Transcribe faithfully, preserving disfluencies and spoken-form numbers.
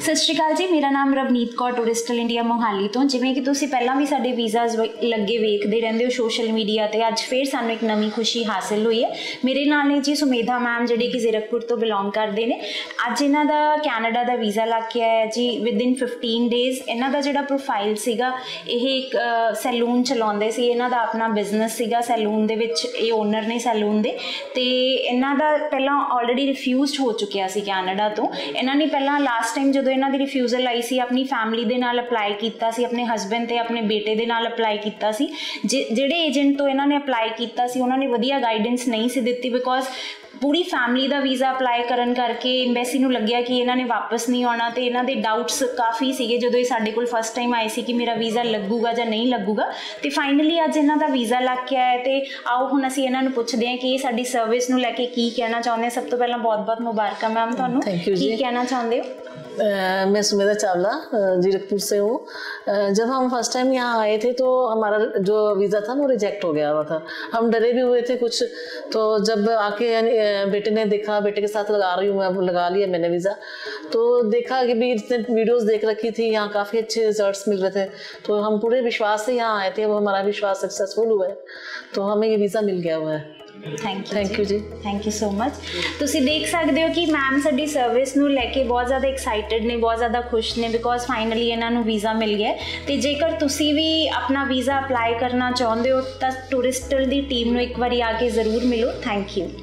सत श्री अकाल जी, मेरा नाम रवनीत कौर टूरिस्टल इंडिया मोहाली तो। जिमें कि तुसीं पहलां भी साडे वीज़ाज लगे वेखते रहंदे हो सोशल मीडिया ते, अज फिर सानूं एक नवीं खुशी हासिल हुई है। मेरे नाल ने जी सुमेधा मैम जिहड़े कि जीरकपुर तो बिलोंग करते हैं। अज इन्हां दा कैनेडा का वीज़ा लग के आया जी विद इन फिफ्टीन डेज़। इन्हां दा जिहड़ा प्रोफाइल सीगा, यह एक सैलून चलाउंदे सी, इन्हां दा अपना बिजनेस सीगा सैलून दे विच, ये ओनर ने सैलून दे ते इन्हां दा पहलां ऑलरेडी रिफ्यूज़ हो चुकिया सी कैनेडा तो। इन्हां ने पहलां लास्ट टाइम जो इन्हां दी रिफ्यूजल आई सी, अपनी फैमिली दे नाल अप्लाई कीता सी, अपने हसबैंड ते अपने बेटे दे नाल अप्लाई कीता सी। जिहड़े एजेंट तो इन्हां ने अप्लाई कीता सी उन्होंने वधिया गाइडेंस नहीं सी दित्ती, बिकॉज पूरी फैमिली का वीज़ा अप्लाई करन करके एम्बेसी नूं लग्या कि इन्हां ने वापस नहीं आना। तो इन्हां दे डाउट्स काफ़ी सीगे जो ये साडे कोल फस्ट टाइम आए सी कि मेरा वीज़ा लगूगा या नहीं लगूगा। तो फाइनली अज इन्हां दा वीज़ा लग के आया। तो आओ हुण असीं इन्हां नूं पुछदे हां कि साडी सर्विस नूं लैके की कहना चाहुंदे। सब तो पहलां बहुत बहुत मुबारक मैम तुहानूं, की कहना चाहुंदे हो? Uh, मैं सुमेधा चावला जीरकपुर से हूँ। uh, जब हम फर्स्ट टाइम यहाँ आए थे तो हमारा जो वीज़ा था वो रिजेक्ट हो गया हुआ था। हम डरे भी हुए थे कुछ। तो जब आके बेटे ने देखा, बेटे के साथ लगा रही हूँ मैं, लगा लिया मैंने वीज़ा। तो देखा कि भी इतने वीडियोस देख रखी थी, यहाँ काफ़ी अच्छे रिजल्ट्स मिल रहे थे। तो हम पूरे विश्वास से यहाँ आए थे, वो हमारा विश्वास सक्सेसफुल हुआ है। तो हमें ये वीज़ा मिल गया हुआ है। थैंक यू थैंक यू जी, थैंक यू सो मच। तुसीं देख सकते हो कि मैम साडी सर्विस नूं लैके बहुत ज़्यादा एक्साइटेड ने, बहुत ज़्यादा खुश ने, बिकॉज फाइनली इन्हां नूं वीज़ा मिल गया। तो जेकर तुसीं भी अपना वीज़ा अप्लाई करना चाहुंदे हो तो टूरिस्टल दी टीम नूं एक बारी आके ज़रूर मिलो। Thank you.